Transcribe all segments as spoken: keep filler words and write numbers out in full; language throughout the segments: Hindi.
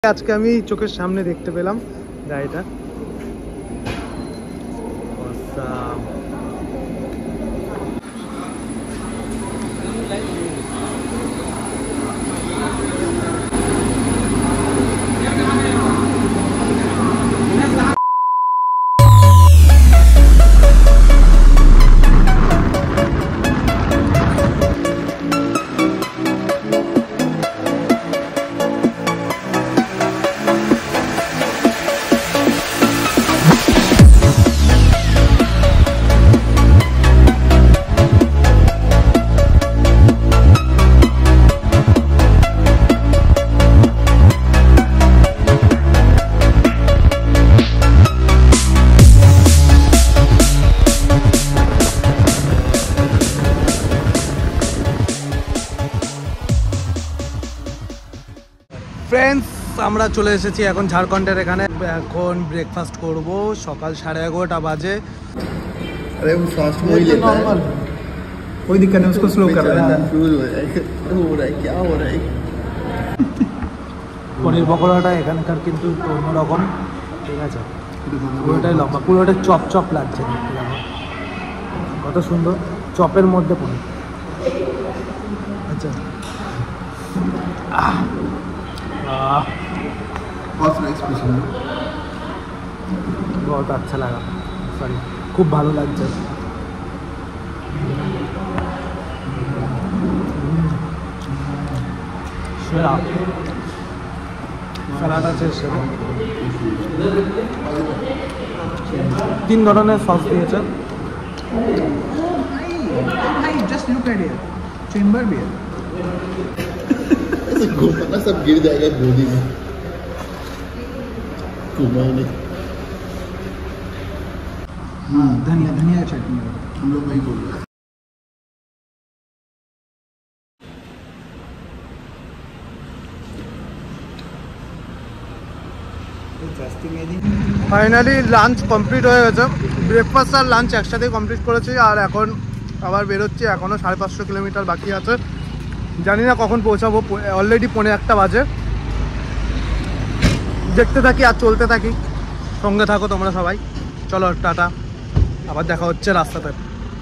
আজকে আমি চোখের সামনে দেখতে পেলাম গাড়িটা। ফ্রেন্ডস, আমরা চলে এসেছি এখন ঝাড়খণ্ডের এখানে। এখন ব্রেকফাস্ট করব। সকাল সাড়ে এগারোটা বাজে। अरे वो फास्ट हो ही लेता है, कोई दिक्कत नहीं, उसको स्लो कर रहा है। कंफ्यूज हो जाएगा, हो रहा है क्या हो रहा है। পনির পকোড়াটা এখানকার কিন্তু অন্যরকম, ঠিক আছে? পুরোটাই লম্বা, পুরোটা চপ চপ লাগছে দেখতে, দেখো কত সুন্দর চপের মধ্যে পনির। আচ্ছা, बहुत नाइस पसंद है, बहुत अच्छा लगा, सॉरी खूब ভালো লাগছে। সেরা স্যালাড আছে, সেরা তিন ধরনের সস দিয়েছে। भाई just look at here, chamber भी है। ऐसे घुमाना सब गिर जाएगा गोदी में, घुमाने। हाँ, धनिया धनिया चटनी हम लोग वही बोल रहे हैं। ফাইনালি লাঞ্চ কমপ্লিট হয়ে গেছে। ব্রেকফাস্ট আর লাঞ্চ একসাথেই কমপ্লিট করেছি, আর এখন আবার বেরোচ্ছি। এখনও সাড়ে পাঁচশো কিলোমিটার বাকি আছে, জানি না কখন পৌঁছাবো। অলরেডি পৌনে একটা বাজে। দেখতে থাকি আর চলতে থাকি, সঙ্গে থাকো তোমরা সবাই। চলো টাটা, আবার দেখা হচ্ছে রাস্তাতে।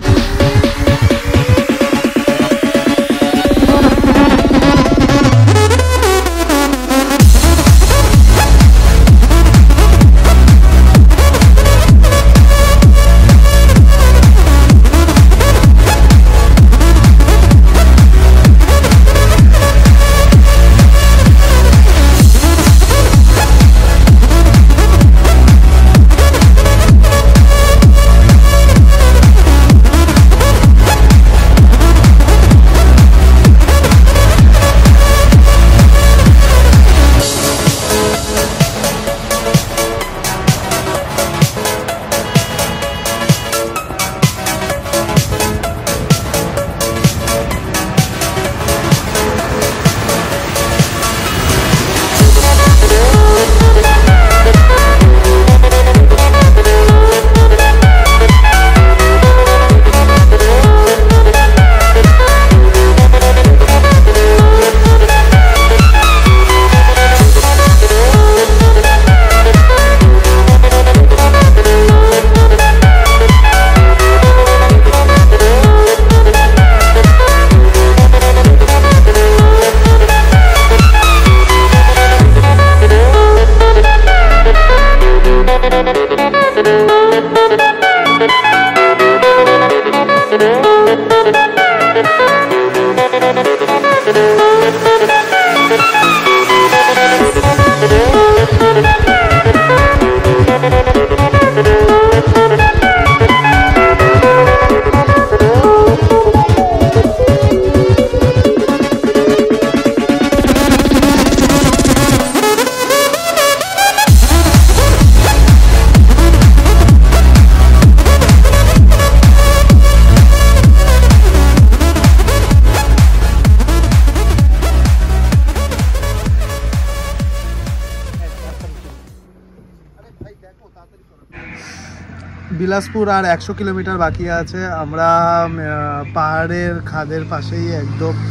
বিলাসপুর আর একশো কিলোমিটার বাকি আছে। আমরা পাহাড়ের খাদের পাশেই একদম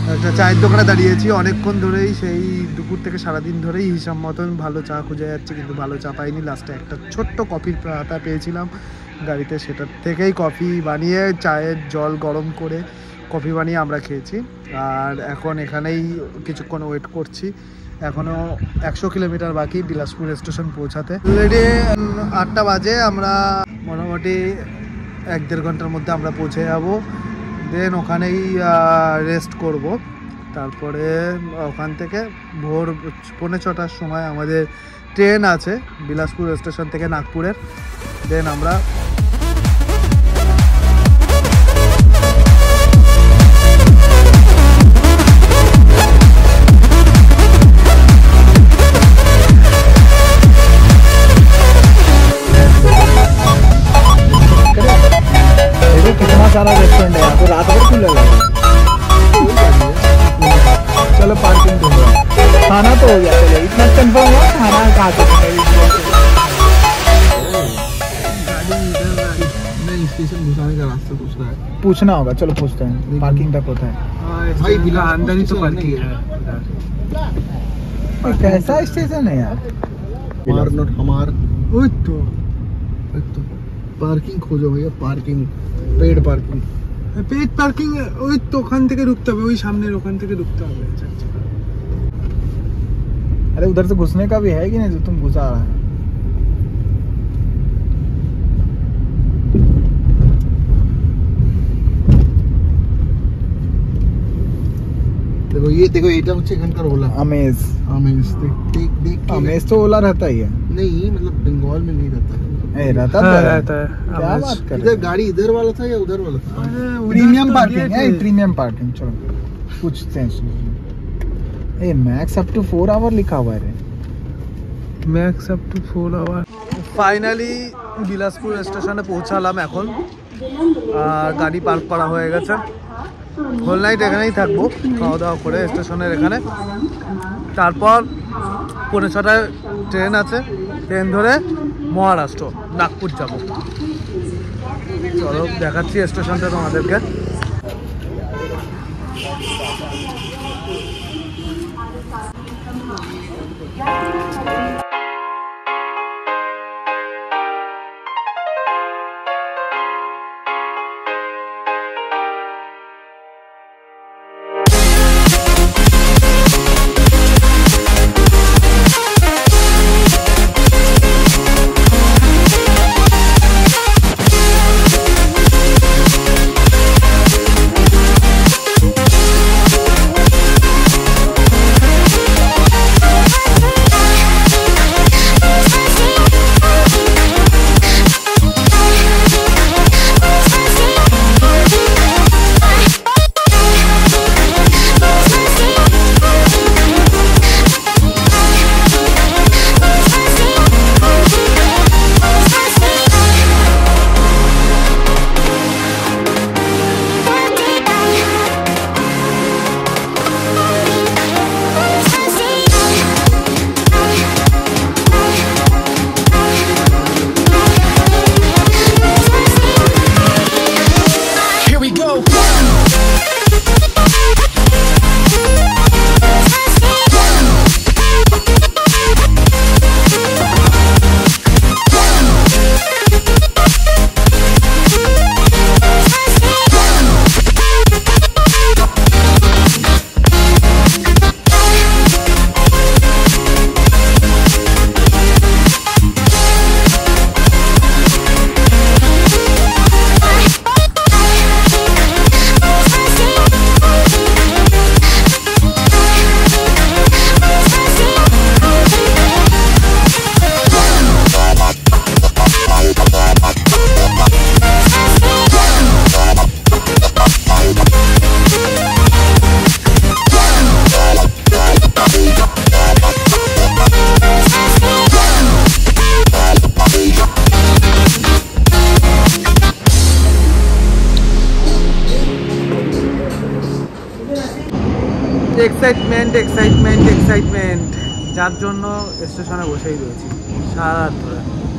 একটা চায়ের দোকানে দাঁড়িয়েছি অনেকক্ষণ ধরেই, সেই দুপুর থেকে সারাদিন ধরেই হিসাব মতন ভালো চা খুঁজে যাচ্ছে, কিন্তু ভালো চা পাইনি। লাস্টে একটা ছোট্ট কফির পাতা পেয়েছিলাম গাড়িতে, সেটার থেকেই কফি বানিয়ে চায়ের জল গরম করে কফি বানিয়ে আমরা খেয়েছি। আর এখন এখানেই কিছুক্ষণ ওয়েট করছি, এখনও একশো কিলোমিটার বাকি বিলাসপুর স্টেশন পৌঁছাতে। অলরেডি আটটা বাজে, আমরা মোটামুটি এক দেড় ঘন্টার মধ্যে আমরা পৌঁছে যাব। দেন ওখানেই রেস্ট করব, তারপরে ওখান থেকে ভোর পৌনে ছটার সময় আমাদের ট্রেন আছে বিলাসপুর স্টেশন থেকে নাগপুরের। দেন আমরা कितना सारा रेस्टोरेंट है यहाँ पे, रात भर खुला है। चलो पार्किंग ढूंढो, खाना तो हो गया, चलो इतना कंफर्म हुआ खाना कहाँ से नहीं, स्टेशन घुसाने का रास्ता पूछ रहा है। पूछना होगा, चलो पूछते हैं पार्किंग तक होता है। भाई बिला अंदर ही तो पार्किंग है। ये कैसा स्टेशन है यार? हमार नॉट हमार ওই তো तो पार्किंग खोजो भैया, parking paid parking. Paid parking ওই তো ওখান থেকে ঢুকতে হবে, ওই সামনের ওখান থেকে ঢুকতে হবে। अरे उधर से घुसने का भी है कि नहीं जो तुम घुसा रहा है? देखो ये देखो এটা হচ্ছে এখানকার ওলা अमेज। अमेज देख देख देख के- अमेज तो ओला रहता ही है। नहीं मतलब बंगाल में नहीं रहता है। ए, रहता तो हाँ, है। रहता है। क्या अमेज। बात कर इधर रहे हो? गाड़ी इधर वाला था या उधर वाला था? प्रीमियम पार्किंग है, प्रीमियम पार्किंग। चलो पूछते हैं। ए max up to four hour लिखा हुआ है। Max up to four hour. Finally Bilaspur স্টেশনে পৌঁছালাম এখন, আর গাড়ি পার্ক করা হয়ে গেছে। হোল নাইট এখানেই থাকবো খাওয়া দাওয়া করে স্টেশনের এখানে। তারপর পৌনে ছটায় ট্রেন আছে, ট্রেন ধরে মহারাষ্ট্র নাগপুর যাব। চলো দেখাচ্ছি স্টেশনটা তোমাদেরকে। এক্সাইটমেন্ট এক্সাইটমেন্ট এক্সাইটমেন্ট যার জন্য স্টেশনে বসেই রয়েছি সারা রাত ধরে।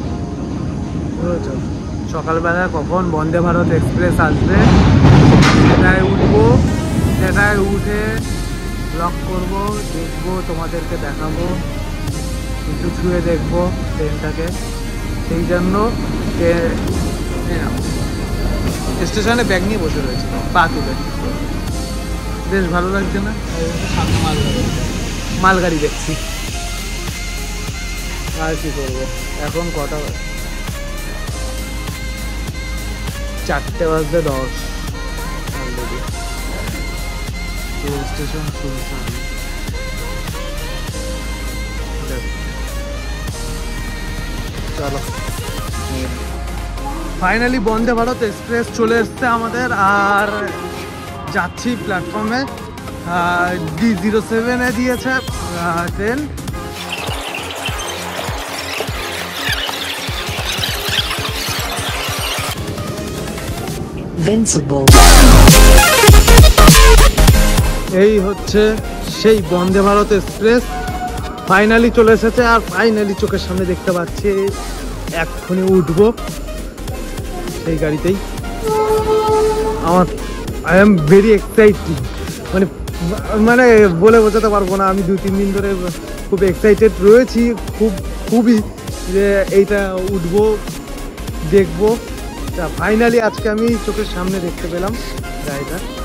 বুঝেছো, সকালবেলা কখন বন্দে ভারত এক্সপ্রেস আসবে, সেটায় উঠবো, সেটায় উঠে ব্লগ করব, দেখবো, তোমাদেরকে দেখাবো, একটু ছুঁয়ে দেখবো ট্রেনটাকে। সেই জন্য স্টেশনে ব্যাগ নিয়ে বসে রয়েছে পা তুলে, বেশ ভালো লাগছে না? সামনে মালগাড়ি মালগাড়ি দেখছি। আর কি করবো, এখন কটা বাজে? চারটে বাজতে দশ অলরেডি। রেল স্টেশন শুনশান। চলো, ফাইনালি বন্দে ভারত এক্সপ্রেস চলে এসছে আমাদের, আর যাচ্ছি প্ল্যাটফর্মে। ডি জিরো সেভেনে দিয়েছে ট্রেন। এই হচ্ছে সেই বন্দে ভারত এক্সপ্রেস, ফাইনালি চলে এসেছে। আর ফাইনালি চোখের সামনে দেখতে পাচ্ছি, এক্ষুনি উঠবো সেই গাড়িতেই। আমার আই এম ভেরি এক্সাইটেড, মানে মানে বলে বোঝাতে পারবো না। আমি দু তিন দিন ধরে খুব এক্সাইটেড রয়েছি, খুব খুবই, যে এইটা উঠবো, দেখবো। ফাইনালি আজকে আমি চোখের সামনে দেখতে পেলাম গাড়িটা।